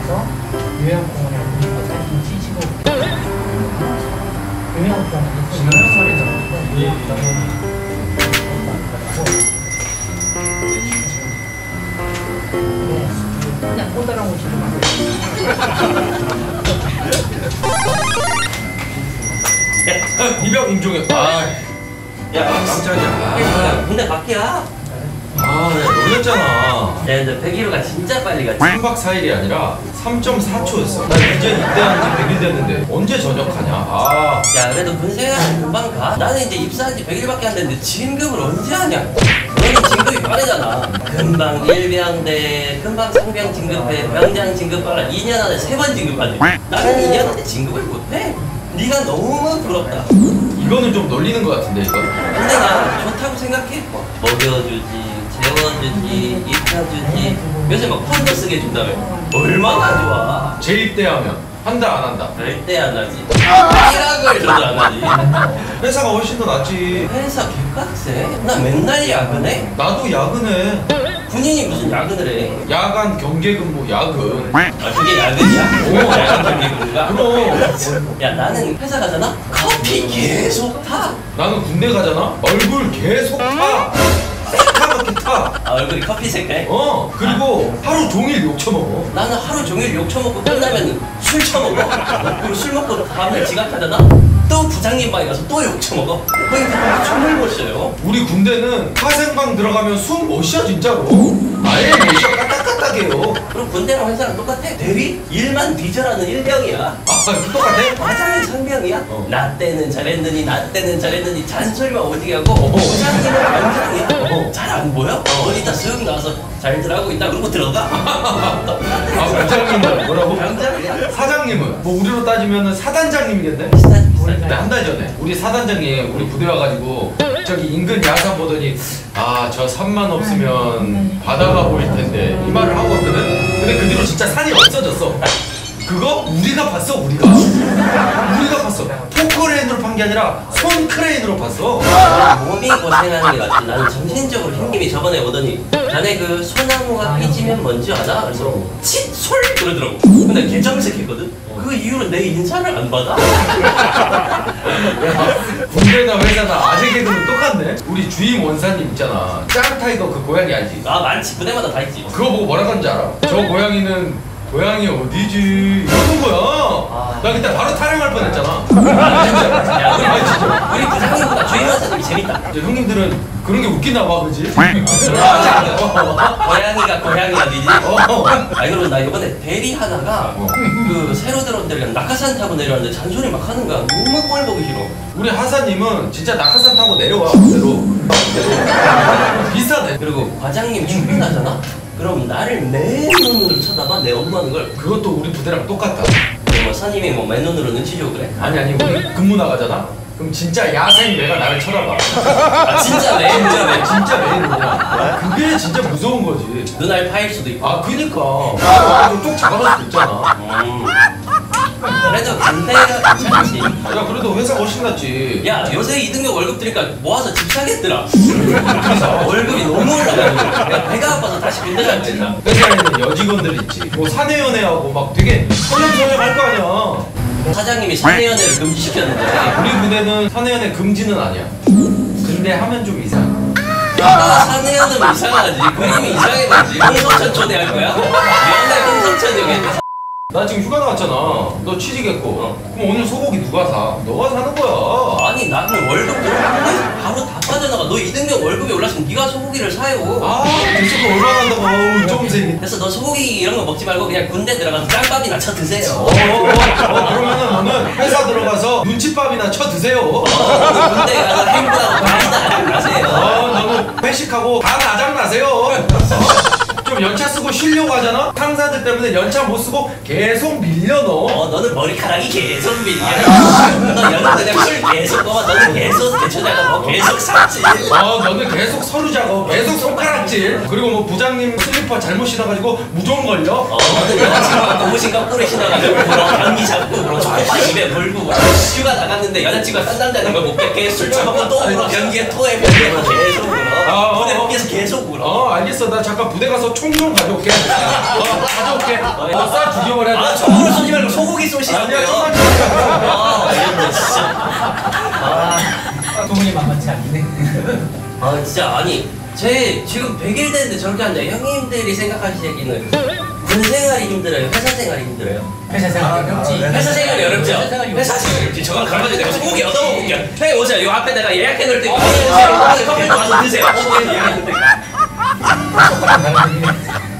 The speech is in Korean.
가서 요양공원에 가서 사진 찍고 요양공원에서 요양원에 가서 그냥 꼬다랑 오시는 야, 이병 임종혁. 야, 깜짝이야. 근데 밖이야. 야, 놀랬잖아. 야, 근데 101호가 진짜 빨리 갔지. 3박 4일이 아니라 3.4초였어. 나 이제 입대한 지 100일 됐는데 언제 전역하냐? 야, 그래도 군생활은 금방 가. 나는 이제 입사한 지 100일밖에 안 됐는데 진급을 언제 하냐? 너는 진급이 빠르잖아. 금방 1병대, 금방 상병 진급해, 병장 진급하라. 2년 안에 3번 진급하네. 나는 2년 안에 진급을 못해. 네가 너무 부럽다. 이거는 좀 놀리는 것 같은데, 이거? 근데 나 좋다고 생각해. 먹여주지, 재워주지, 입혀주지. 요새 막 펀드 쓰게 해준다며. 얼마나 좋아. 재입대하면 한다 안 한다? 절대 안 하지. 1학을 줘도 안 하지. 회사가 훨씬 더 낫지. 회사 개빡세. 나 맨날 야근해. 나도 야근해. 군인이 무슨 야근을 해? 야간 경계근무 야근. 아, 그게 야근이야? 오, 야근 경기군가? 그럼 야, 나는 회사 가잖아? 커피 계속 타. 나는 군대 가잖아? 얼굴 계속 타. 새카맣게 타. 아, 얼굴이 커피 색깔? 그리고 하루 종일 욕 처먹어. 나는 하루 종일 욕 처먹고 끝나면 술 처먹어. 그리고 술 먹고 다음날 지각하잖아? 또 부장님 방에 가서 또 욕 처먹어. 거기 가서 춤을 못 쉬어요. 우리 군대는 화생방 들어가면 숨 못 쉬어 진짜로. 아예 못 쉬어. 까딱까딱해요. 그리고 군대랑 회사랑 똑같아. 대리? 일만 뒤져라는 일병이야. 똑같아? 과장이 상병이야? 나 때는 잘했느니 나 때는 잘했느니 잔소리만 오지게 하고 어. 부장님은 병장이야. 잘 안 보여? 어디다 쓱 나와서 잘들 하고 있다 그러고 들어가. 병장님은 뭐라고? 병장이야. 사장님은? 뭐 우리로 따지면 사단장님이겠네? 비슷하지. 근데 한 달 전에 우리 사단장이 우리 부대 와가지고 저기 인근 야산 보더니 저 산만 없으면 바다가 보일 텐데 이 말을 하고 왔거든? 근데 그 뒤로 진짜 산이 없어졌어. 그거 우리가 봤어. 우리가 봤어. 포크레인으로 판 게 아니라 손크레인으로 봤어. 몸이 고생하는 게 낫지. 나는 정신적으로 형님이 저번에 오더니 자네 그 소나무가 삐지면 뭔지 알아? 그래서 칫솔 그러더라고. 근데 개정색했거든? 그 이후로 내 인사를 안 받아. 군대나 회사나 아재 개그는 똑같네. 우리 주임 원사님 있잖아. 짱타이거 그 고양이 알지? 아, 많지. 부대마다 다 있지. 그거 보고 뭐라 그런지 알아? 저 고양이는 고양이 어디지? 이러는 거야. 나 그때 바로 타령할 뻔했잖아. 야, 진짜. 우리 부장님보다 주임 원사님이 재밌다. 이제 형님들은 그런 게 웃기나 봐, 그지? 고양이가 고양이 아니지? 아니, 그러면 나 이번에 대리 하다가 그 새로 들어온 데가 낙하산 타고 내려왔는데 잔소리 막 하는 거야. 너무 꼴 보기 싫어. 우리 하사님은 진짜 낙하산 타고 내려와, 그대로. 비싸네. 그리고 과장님 출근하잖아? 그럼 나를 맨눈으로 쳐다봐. 내 업무하는 걸. 그것도 우리 부대랑 똑같다. 뭐 선임이 뭐 맨눈으로 눈치 주고 그래? 아니, 우리 근무 나가잖아? 그럼 진짜 야생 내가 나를 쳐다봐. 아, 진짜 내 진짜 내 눈이야. 그게 진짜 무서운 거지. 눈알 파일 수도 있고. 그니까. 좀 잡아갈 수도 있잖아. 그래도 군대가 괜찮지. 야, 그래도 회사가 훨씬 낫지. 야, 요새 이등병 월급 드니까 모아서 집 사겠더라. 월급이 너무 올라가지고 내가 배가 아파서 다시 군대 갈 거야. 회사에는 여직원들 있지. 뭐 사내연애하고 막 되게 설렘설렘 할 거 아니야. 사장님이 사내연애를 금지시켰는데 우리 부대는 사내연애 금지는 아니야. 근데 하면 좀 이상해. 사내연애는 이상하지. 그림이 이상해졌지. 홍석천 초대할 거야? 맨날 홍석천 여기. 나 지금 휴가 나왔잖아. 너 취직했고. 그럼 오늘 소고기 누가 사? 너가 사는 거야. 아니, 나는 월급 들어오면 바로 다 빠져나가. 너 이등병 월급이 올랐으면 네가 소고기를 사요. 대체가 올라간다고. 좀 세. 그래서 너 소고기 이런 거 먹지 말고 그냥 군대 들어가서 짬밥이나 쳐 드세요. 그러면은 너는 회사 들어가서 눈칫밥이나 쳐 드세요. 군대 가서 행복하고 많이 나세요. 너는 회식하고 다 나장 나세요. 좀 연차 쓰고 쉬려고 하잖아? 상사들 때문에 연차 못 쓰고 계속 밀려 너. 너는 머리카락이 계속 밀려. 너 연근에 술 계속 먹어. 너는 계속 대처자가 뭐 계속 삭질. 너는 계속 서류 작업, 계속 손가락질. 그리고 뭐 부장님 슬리퍼 잘못 신어가지고 무좀 걸려. 너는 여자친구가 고무신경 뿌리 신어가지고 변기 잡고 초코바 입에 물고 휴가 나갔는데 여자친구가 싼다는 걸 못 깼게 술좀 먹고 또 울어 변기에 토해 변기에 계속 울어 부대 거기에서 계속 울어 알겠어. 나 잠깐 부대 가서 총 좀 가져올게. 가져올게. 너 쏴 죽여버려. 아 총으로 쏘지 말고 소고기 쏘시라고요 아니야, 좀만 알겠네 진짜 도문이 만만치 않네. 진짜 아니 제 지금 100일 됐는데 저렇게 하는데 형님들이 생각하시기는 군 생활이 힘들어요? 회사 생활이 힘들어요? 회사 생활 어렵지. 회사 생활이 어렵죠? 회사 생활이 회사 생활이 어렵지. 저건 가만히 내가 소고기 얻어먹을게요. 형님 오세요. 요 앞에 내가 예약해 놓을 테니까 어, 커피 좀 와서 드세요. 예약해 놓을 테니까. 똑같은 나라들이